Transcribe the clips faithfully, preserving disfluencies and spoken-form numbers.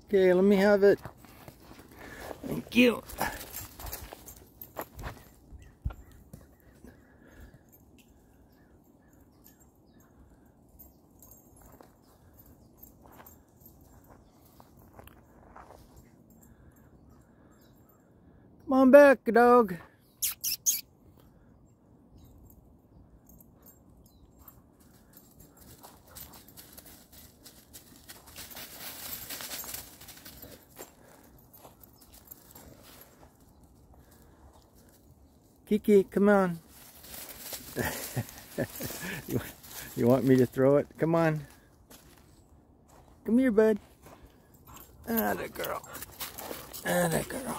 Okay, let me have it. Thank you. Come on back, dog. Kiki, come on. you, you want me to throw it? Come on. Come here, bud. Atta girl. Atta girl.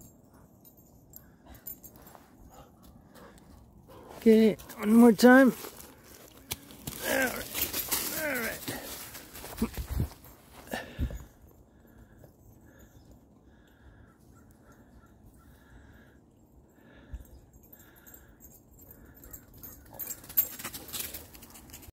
Okay, one more time.